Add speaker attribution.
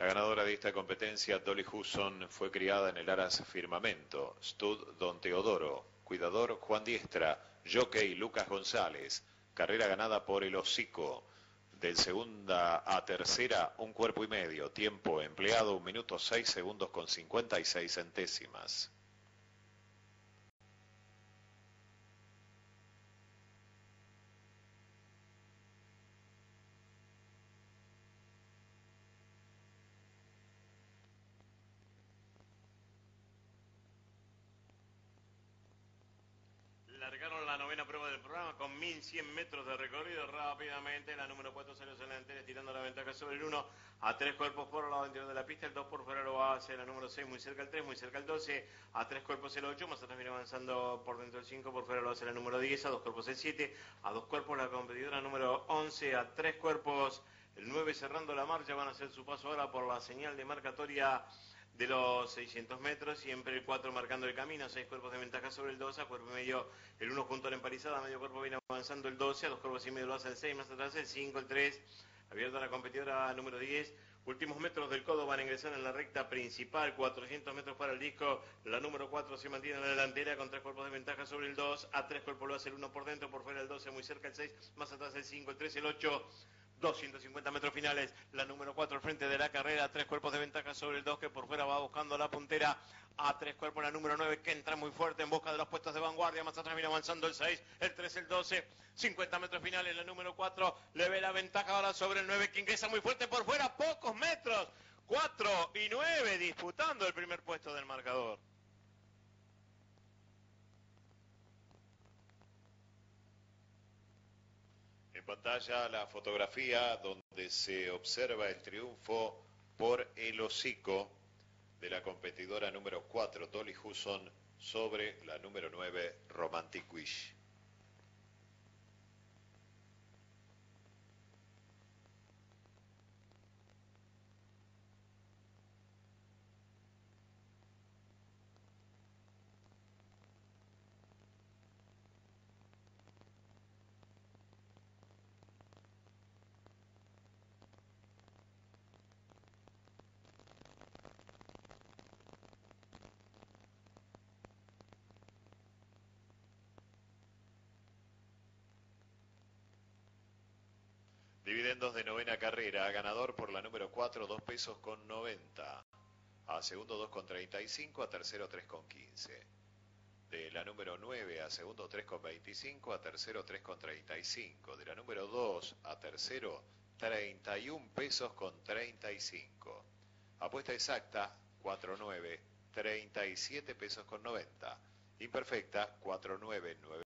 Speaker 1: La ganadora de esta competencia, Dolly Hudson, fue criada en el Aras Firmamento, Stud Don Teodoro, cuidador Juan Diestra, jockey Lucas González, carrera ganada por El Hocico. Del segunda a tercera, 1 cuerpo y medio, tiempo empleado 1 minuto 6 segundos con 56 centésimas.
Speaker 2: Largaron la novena prueba del programa con 1100 metros de recorrido rápidamente. La número 4 salió hacia la delantera estirando la ventaja sobre el 1 a 3 cuerpos por el lado interior de la pista. El 2 por fuera lo hace la número 6 muy cerca el 3, muy cerca el 12 a 3 cuerpos el 8. Más atrás viene avanzando por dentro el 5, por fuera lo hace la número 10 a 2 cuerpos el 7, a 2 cuerpos la competidora número 11 a 3 cuerpos. El 9 cerrando la marcha, van a hacer su paso ahora por la señal de marcatoria de los 600 metros, siempre el 4 marcando el camino, 6 cuerpos de ventaja sobre el 12, a cuerpo y medio el 1 junto a la empalizada, a medio cuerpo viene avanzando el 12, a 2 cuerpos y medio lo hace el 6, más atrás el 5, el 3, abierta la competidora número 10, últimos metros del codo van a ingresar en la recta principal, 400 metros para el disco, la número 4 se mantiene en la delantera con 3 cuerpos de ventaja sobre el 2, a 3 cuerpos lo hace el 1 por dentro, por fuera el 12, muy cerca el 6, más atrás el 5, el 3, el 8, 250 metros finales, la número 4 al frente de la carrera, 3 cuerpos de ventaja sobre el 2 que por fuera va buscando la puntera, a 3 cuerpos la número 9 que entra muy fuerte en busca de los puestos de vanguardia, más atrás viene avanzando el 6, el 3, el 12, 50 metros finales, la número 4 le ve la ventaja ahora sobre el 9 que ingresa muy fuerte por fuera, pocos metros, 4 y 9 disputando el primer puesto del marcador.
Speaker 1: En pantalla la fotografía donde se observa el triunfo por El Hocico de la competidora número 4, Dolly Hudson, sobre la número 9, Romantic Wish. Dividendos de novena carrera, ganador por la número 4, 2 pesos con 90. A segundo 2 con 35, a tercero 3 con 15. De la número 9 a segundo 3 con 25, a tercero 3 con 35. De la número 2 a tercero 31 pesos con 35. Apuesta exacta 4-9, 37 pesos con 90. Imperfecta 4-9, 9.